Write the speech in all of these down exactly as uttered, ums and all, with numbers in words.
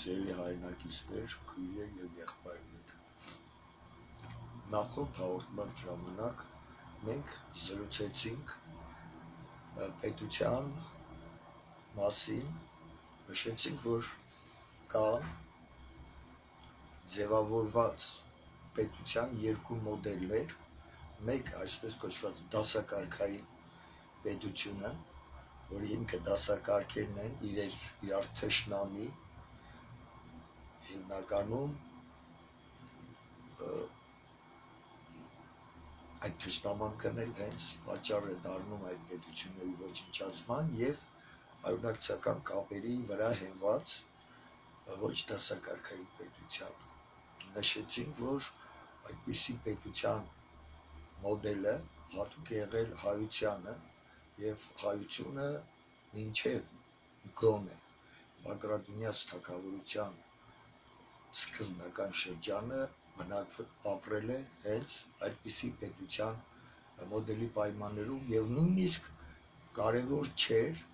Սիրելի հայրենակիցներ, քույրեր և եղբայրներ, նախորդ հաղորդման ժամանակ մենք զրուցեցինք պետության մասին, նշեցինք, որ կա ձևավորված պետության երկու մոդելներ, մեկ այսպես կոչված դասակարգային պետությունը, որի հիմքը դասակարգերն են, իրեր, իրար թշնամի, հիմնականում այդ թշնամանքն էլ հենց պատճառ է դառնում այդ պետությունների ոչնչացման և հայրենակցական կապերի վրա հենված ոչ դասակարգային պետության։ Նշեցինք, որ այդպիսի պետության մոդելը հատուկ է եղել հայությանը և հայությունը մինչև գոնե Բագրատունյաց թագավորության սկզբնական շրջանը ապրել է հենց այդպիսի պետության մոդելի պայմաններում և նույնիսկ կարևոր չէր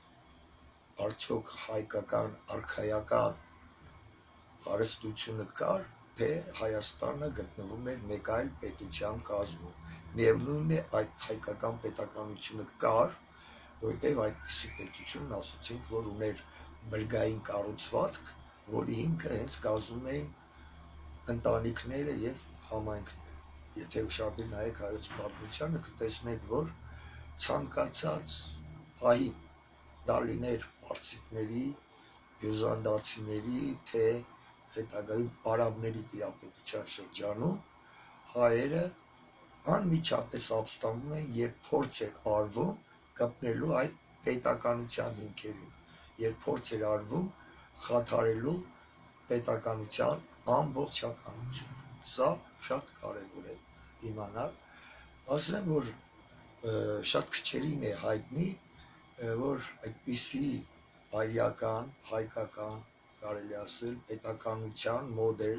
արդյոք հայկական արքայական հարստությունը կար, թե Հայաստանը գտնվում էր մեկ այլ պետության կազմում։ Միևնույն է, այդ հայկական պետականությունը կար, որտեղ այդպիսի պետությունն ասացինք, որ ուներ բրգային կառուցվածք, որի հիմքը հենց կազմում էին ընտանիքները և համայնքները։ Եթե ուշադիր նայեք հայոց պատմությանը, կտեսնեք, որ ցանկացած պահի դա լիներ պարսիկների, բյուզանդացիների, թե հետագայում արաբների տիրապետության շրջանում, հայերը անմիջապես ապստամբում են և փորձ էր արվում կպնելու այդ պետականության հիմքերին, երբ փորձ էր արվում խաթարելու պետականության ամբողջականությունը։ Սա շատ կարևոր է իմանալ։ Ասեմ, որ շատ քչերին է հայտնի, որ այդպիսի արիական, հայկական, կարելի ասել, պետականության մոդել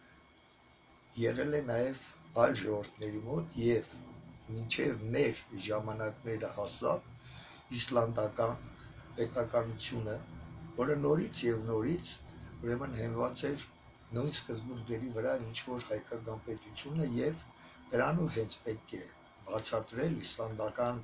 եղել է նաև այլ ժողովուրդների մոտ և մինչև մեր ժամանակները հասավ իսլանդական պետականությունը, որը նորից և նորից ուրեմն հենված էր նույն սկզբունքների վրա, ինչ որ հայկական պետությունը, և դրանով հենց պետք է բացատրել իսլանդական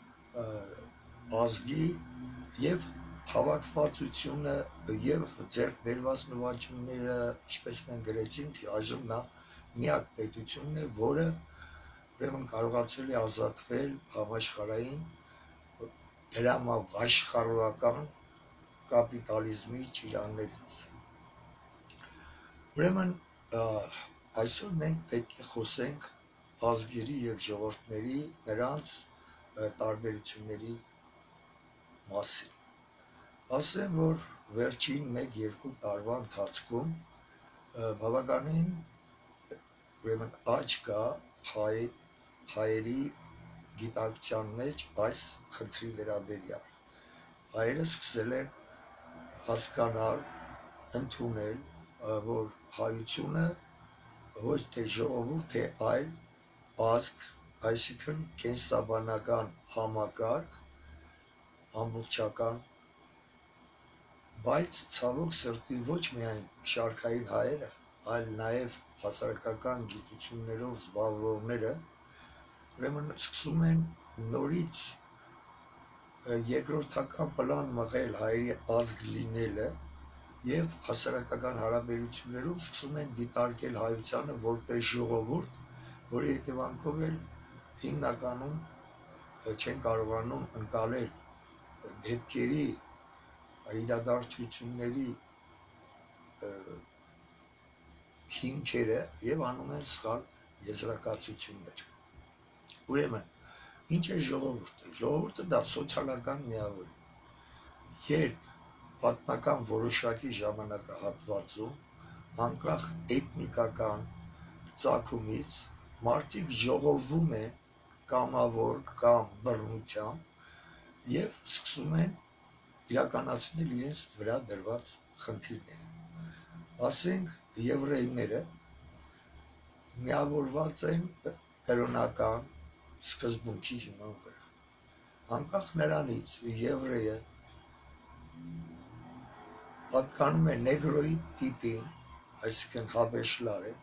ազգի և հավաքվածությունը և ձեռք բերված նվաճումները, ինչպես մենք գրեցինք, այժմ նա միակ պետությունն է, որը ուրեմն կարողացել է ազատվել համաշխարհային դրամավաշխառողական կապիտալիզմի ճիրաններից։ Ուրեմն այսօր մենք պետք է խոսենք ազգերի և ժողովուրդների նրանց տարբերությունների մասին։ Ասեմ, որ վերջին մեկ-երկու տարվա ընթացքում բավականին ուրեմն աճ կա հայ, հայերի գիտակցության մեջ այս խնդրի վերաբերյալ։ Հայերը սկսել են հասկանալ, ընդունել, որ հայությունը ոչ թե ժողովուրդ է, այլ ազգ, այսինքն կենսաբանական համակարգ, ամբողջական, բայց ցավոք սրտի ոչ միայն շարքային հայերը, այլ նաև հասարակական գիտություններով զբաղվողները ուրեմն սկսում են նորից երկրորդական պլան մղել հայերի ազգ լինելը և հասարակական հարաբերություններում սկսում են դիտարկել հայությանը որպես ժողովուրդ, որի հետևանքով էլ հիմնականում չեն կարողանում ընկալել դեպքերի, իրադարձությունների հիմքերը և անում են սխալ եզրակացություններ։ Ուրեմն, ինչ է ժողովուրդը։ Ժողովուրդը դա սոցիալական միավոր է, երբ պատմական որոշակի ժամանակահատվածում, անկախ էթնիկական ծագումից, մարդիկ ժողովվում են կամավոր կամ բռնությամբ և սկսում են իրականացնել իրենց վրա դրված խնդիրները։ Ասենք, եվրեյները միավորված են կրոնական սկզբունքի հիման վրա։ Անկախ նրանից եվրեյը պատկանում է նեգրոի տիպին, այսինքն հավեշլարը,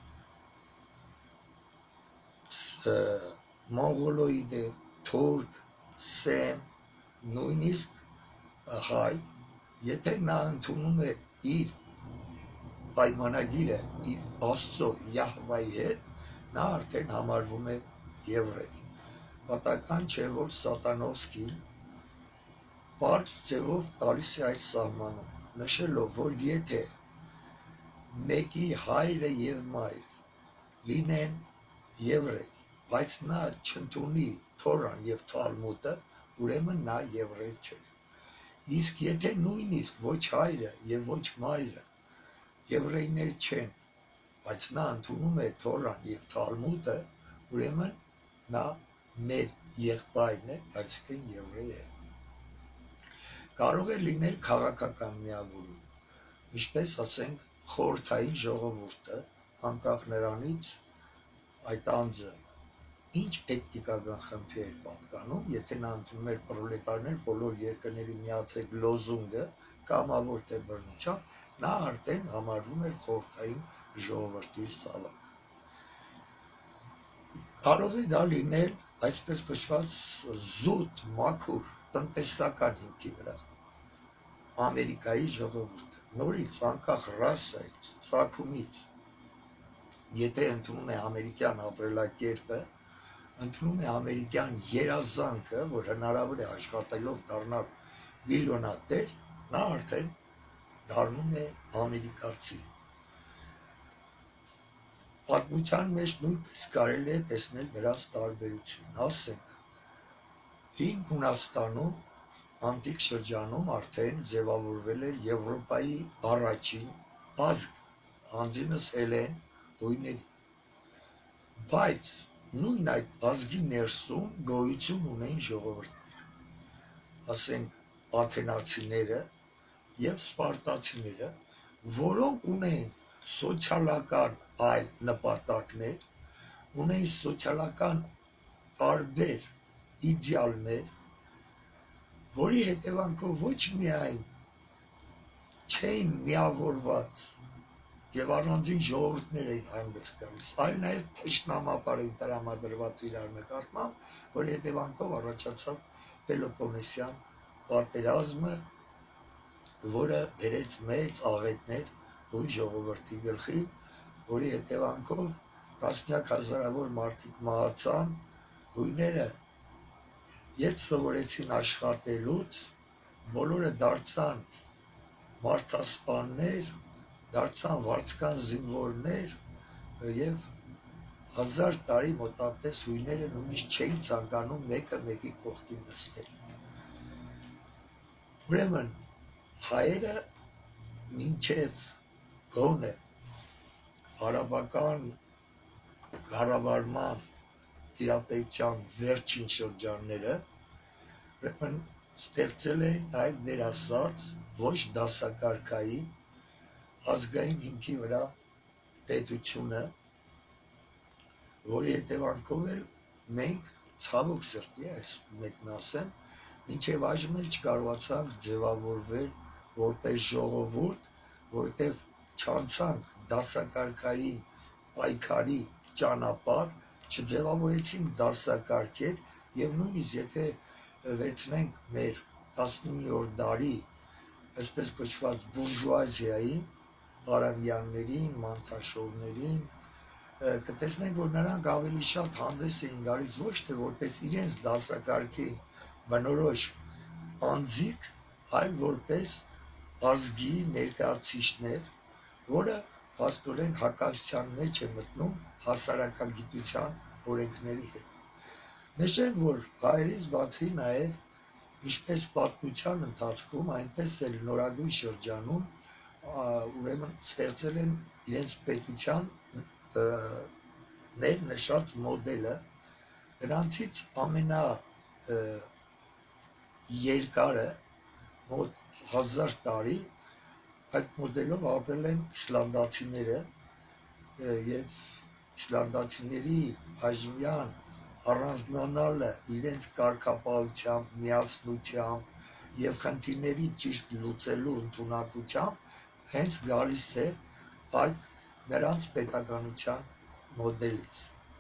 մոնղոլոիդ է, թուրք, սեմ, նույնիսկ հայ, եթե նա ընդունում է իր պայմանագիրը, իր Աստծո Յահվայի հետ, նա արդեն համարվում է եվրեյ։ Պատահական չէ, որ Սատանովսկին պարզ ձևով տալիս է այդ սահմանում, նշելով, որ եթե մեկի հայրը եւ մայրը լինեն եվրեյ, բայց նա չընդունի Թորան եւ Թալմուդը, ուրեմն նա եվրեյ չէ։ Իսկ եթե նույնիսկ ոչ հայրը եւ ոչ մայրը եվրեյներ չեն, բայց նա ընդունում է Թորան եւ Թալմուդը, ուրեմն նա մեր եղբայրն է, այսինքն եվրեյ է։ Կարող է լինել քաղաքական միավորում, ինչպես ասենք խորհրդային ժողովուրդը, անկախ նրանից այդ անձը ինչ էթնիկական խմբի էր պատկանում, եթե նա ընդունում էր պրոլետարներ բոլոր երկրների միացեք լոզունգը, կամավոր թե բռնությամբ, նա արդեն համարվում էր խորհրդային ժողովրդի զավակ։ Կարող է դա լինել այսպես կոչված զուտ, մաքուր, տնտեսական հիմքի վրա։ Ամերիկայի ժողովուրդը, նորից անկախ ռասայից, ծագումից, եթե ընդունում է ամերիկյան ապրելակերպը, ընդունում է ամերիկյան երազանքը, որ հնարավոր է աշխատելով դառնալ միլիոնատեր, նա արդեն դառնում է ամերիկացի։ Պատմության մեջ նույնպես կարելի է տեսնել դրանց տարբերություն, ասենք, հին Հունաստանում, անտիկ շրջանում արդեն ձևավորվել էր Եվրոպայի առաջին ազգ, անձինս Հելեն հույների, բայց նույն այդ ազգի ներսում գոյություն ունեն ժողովուրդներ, ասենք աթենացիները եւ սպարտացիները, որոնք ունեն սոցիալական այլ նպատակներ, ունեն սոցիալական տարբեր իդեալներ, որի հետևանքով ոչ միայն չէին միավորված եւ առանձին ժողովուրդներ էին հանդես գալիս, այլ նաեւ թշնամապար էին տրամադրված իրար նկատմամբ, որի հետևանքով առաջացավ Պելոպոնեսյան պատերազմը, որը բերեց մեծ աղետներ հույն ժողովրդի գլխի, որի հետևանքով տասնյակ հազարավոր մարդիկ մահացան, հույները երբ սովորեցին աշխատելուց, բոլորը դարձան մարդասպաններ, դարձան վարձկան զինվորներ եւ հազար տարի մոտապես հույները նույնիսկ չէին ցանկանում մեկը մեկի կողքին նստել։ Ուրեմն հայերը մինչև գոնե արաբական կառավարման տիրապետության վերջին շրջանները, ուրեմն ստեղծել են այդ ներասած ոչ դասակարգային ազգային հիմքի վրա պետությունը, որի հետևանքով էլ մենք ցավոք սրտի այս մեկն ասեմ, մինչև այժմ էլ չկարողացանք ձևավորվել որպես ժողովուրդ, որովհետև չանցանք դասակարգային պայքարի ճանապարհ, չձևավորեցինք դասակարգեր եւ նույնիսկ եթե վերցնենք մեր տասնիններորդ դարի այսպես կոչված բուրժուազիային, Ղարամյաններին, Մանթաշովներին, կտեսնենք, որ նրանք ավելի շատ հանդես էին գալիս ոչ թե որպես իրենց դասակարգին բնորոշ անձիկ, այլ որպես ազգի ներկայացուցիչներ, որը փաստորեն հակասության մեջ է մտնում հասարակագիտության օրենքների հետ։ Նշեմ, որ հայերից բացի նաև, ինչպես պատմության ընթացքում, այնպես էլ նորագույն շրջանում ուրեմն ստեղծել են իրենց պետության ներնշած մոդելը, նրանցից ամենա երկարը մոտ հազար տարի այդ մոդելով ապրել են իսլանդացիները եւ իսլանդացիների այժմյան առանձնանալը իրենց կարգապահությամբ, միասնությամբ եւ խնդիրների ճիշտ լուծելու ընդունակությամբ հենց գալիս է այդ նրանց պետականության մոդելից։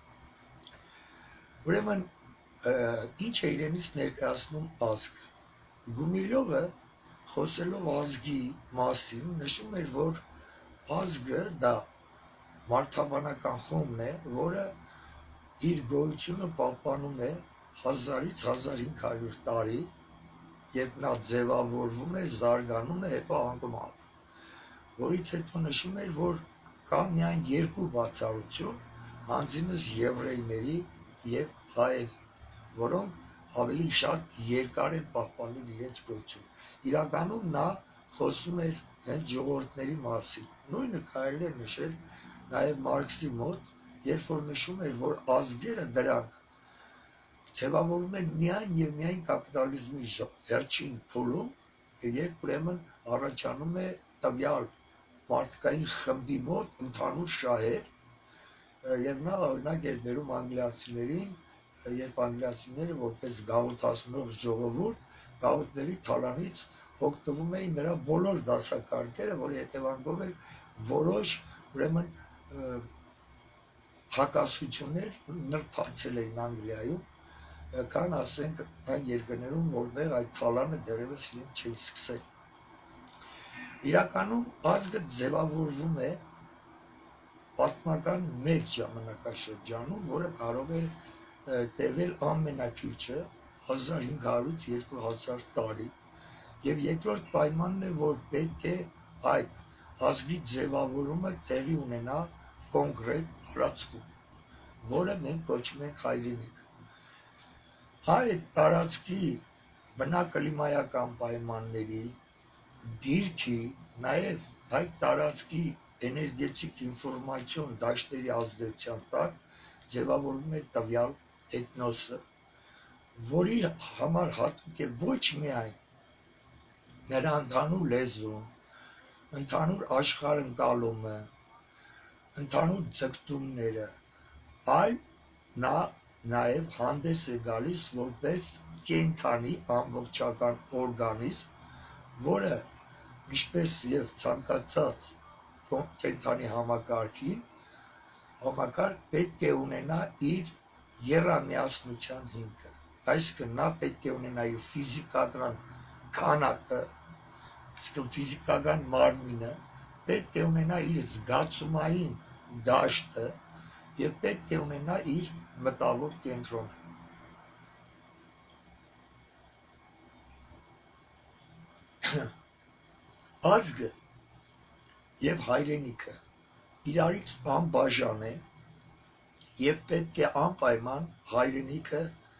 Ուրեմն ինչ է իրենից ներկայացնում ազգ։ Գումիլովը խոսելով ազգի մասին նշում էր, որ ազգը դա մարդաբանական խումբն է, որը իր գոյությունը պահպանում է հազարից հազար հինգ հարյուր տարի, երբ նա ձևավորվում է, զարգանում է, հետո անկում ապրում, որից հետո նշում էր, որ կա միայն երկու բացառություն, հանձինս եվրեյների և հայերի, որոնք ավելի շատ երկար են պահպանել իրենց գոյությունը։ Իրականում նա խոսում էր հենց ժողովուրդների մասին։ Նույնը կարելի է նշել նաև Մարքսի մոտ, երբ որ նշում էր, որ ազգերը դրանք ձևավորում են միայն եւ միայն կապիտալիզմի վերջին փուլում, երբ ուրեմն առաջանում է տվյալ մարդկային խմբի մոտ ընդհանուր շահեր, եւ նա օրինակ էր բերում անգլիացիներին, երբ անգլիացիները որպես գաղութացնող ժողովուրդ գաղութների թալանից օգտվում էին նրա բոլոր դասակարգերը, որի հետևանքով էլ որոշ ուրեմն հակասություններ նրբացել էին Անգլիայում, քան ասենք այն երկրներում, որտեղ այդ թալանը դեռևս իրենք չէին սկսել։ Իրականում ազգը ձևավորվում է պատմական մեծ ժամանակաշրջանում, որը կարող է տևել ամենակիչը հազար հինգ հարյուրից երկու հազար տարի, եւ երկրորդ պայմանն է, որ պետք է այդ ազգի ձևավորումը տեղի ունենա կոնկրետ տարածքում, որը մենք կոչում ենք հայրենիք։ Այդ տարածքի բնակլիմայական պայմանների, դիրքի, նաև այդ տարածքի էներգետիկ ինֆորմացիոն դաշտերի ազդեցության տակ ձևավորվում է տվյալ էթնոսը, որի համար հատուկ է ոչ միայն նրա ընդհանուր լեզուն, ընդհանուր աշխարհընկալումը, ընդհանուր ձգտումները, այլ նա նաև հանդես է գալիս որպես կենդանի ամբողջական օրգանիզմ, որը ինչպես եւ ցանկացած կենդանի համակարգին համակարգ պետք է ունենա իր եռամիասնության հիմքը, այսինքն նա պետք է ունենա իր ֆիզիկական քանակը, այսինքն ֆիզիկական մարմինը, պետք է ունենա իր զգացումային դաշտը եւ պետք է ունենա իր մտավոր կենտրոնը։ Ազգը եւ հայրենիքը իրարից անբաժան են եւ պետք է անպայման հայրենիքը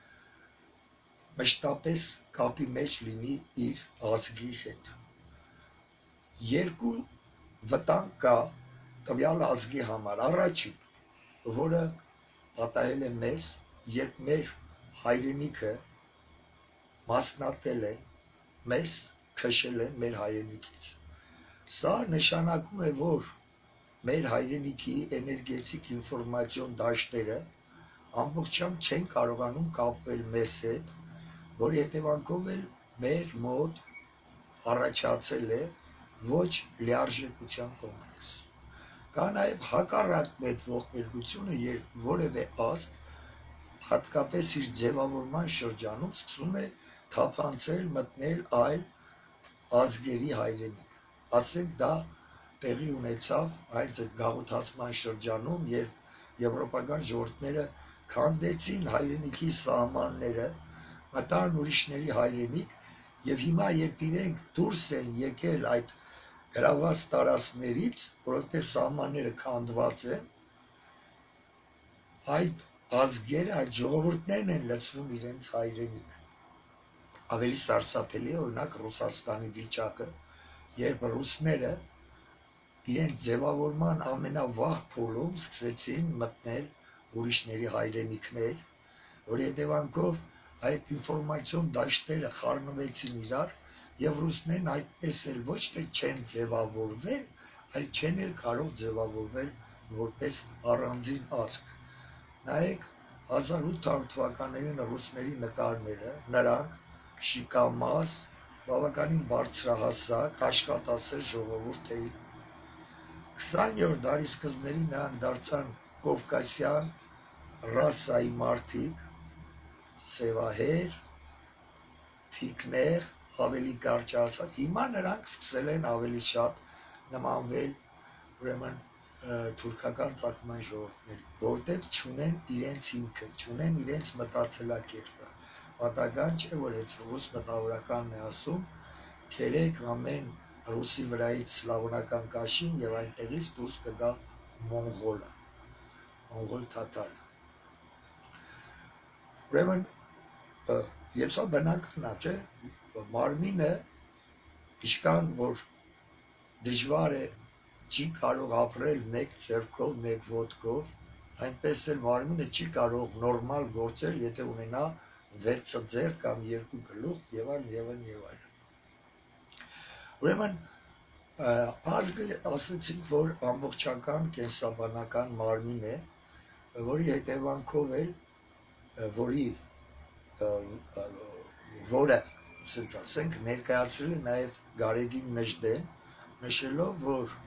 մշտապես կապի մեջ լինի իր ազգի հետ։ Երկու վտանգ կա տվյալ ազգի համար։ Առաջին, որը պատահել է մեզ, երբ մեր հայրենիքը մասնատել է, մեզ քշել են մեր հայրենիքից։ Սա նշանակում է, որ մեր հայրենիքի էներգետիկ ինֆորմացիոն դաշտերը ամբողջությամբ չեն կարողանում կապվել մեզ հետ, որի հետևանքով էլ մեր մոտ առաջացել է ոչ լիարժեքության կոմպլեքս։ Կա նաև հակառակ մեծ ողբերգությունը, երբ որևէ ազգ հատկապես իր ձևավորման շրջանում սկսում է թափանցել, մտնել այլ ազգերի հայրենիք։ Ասենք դա տեղի ունեցավ այդ գաղութացման շրջանում, երբ եվրոպական ժողովուրդները քանդեցին հայրենիքի սահմանները, մտան ուրիշների հայրենիք, եւ հիմա երբ իրենք դուրս են եկել այդ գրաված տարածքներից, որովհետեւ սահմանները քանդված են, այդ ազգերը, այդ ժողովուրդներն են լցվում իրենց հայրենիք։ Ավելի սարսափելի է օրինակ Ռուսաստանի վիճակը, երբ ռուսները իրենց ձևավորման ամենավաղ փուլում սկսեցին մտնել ուրիշների հայրենիքներ, որի հետևանքով այդ ինֆորմացիոն դաշտերը խառնվեցին իրար, եւ ռուսներն այդպես էլ ոչ թե չեն ձևավորվել, այլ չեն էլ կարող ձևավորվել որպես առանձին ազգ։ Նայեք հազար ութ հարյուր թվականներին ռուսների նկարները, նրանք շիկամաս, բավականին բարձրահասակ, աշխատասեր ժողովուրդ էին։ քսաներորդ դարի սկզբներին նրանք դարձան կովկասյան ռասայի մարդիկ, սևահեր, թիկներ, ավելի կարճացած։ Հիմա նրանք սկսել են ավելի շատ նմանվել ուրեմն թուրքական ծագման ժողովուրդների, որտեղ չունեն իրենց հիմքը, չունեն իրենց մտածելակերպը։ Պատահական չէ, որ այդ ռուս մտավորականն է ասում, քերեք ամեն ռուսի վրայից սլավոնական կաշին եւ այնտեղից դուրս կգա մոնղոլը, մոնղոլ թաթարը։ Ուրեմն եւ սա բնական է, չէ՞, մարմինը ինչքան որ դժվար է չի կարող ապրել մեկ ձեռքով, մեկ ոտքով, այնպես էլ մարմինը չի կարող նորմալ գործել, եթե ունենա վեց ձեռք կամ երկու գլուխ եւ այլն եւ այլն եւ այլն։ Ուրեմն ազգը ասացինք, որ ամբողջական կենսաբանական մարմին է, որի հետևանքով էլ որի որը, ասենց ասենք, ներկայացրել է նաեւ Գարեգին Նժդեն, նշելով, որ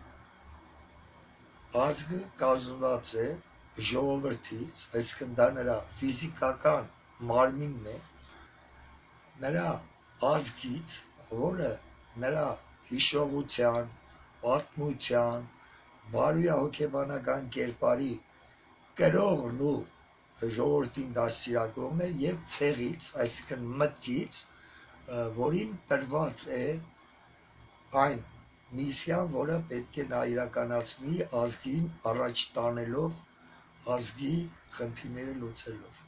ազգը կազմված է ժողովրդից, այսինքն դա նրա ֆիզիկական մարմինն է, նրա ազգից, որը նրա հիշողության, պատմության, բարոյահոգեբանական կերպարի կրողն ու ժողովրդին դաստիարակողն է եւ ցեղից, այսինքն մտքից, որին տրված է այն միսիան, որը պետք է նա իրականացնի ազգին առաջ տանելով, ազգի խնդիրները լուծելով։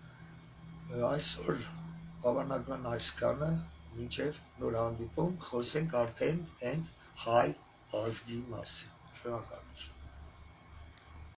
Այսօր հավանական այսքանը, մինչև նոր հանդիպում խոսենք արդեն հենց հայ ազգի մասին։ Շնորհակալություն։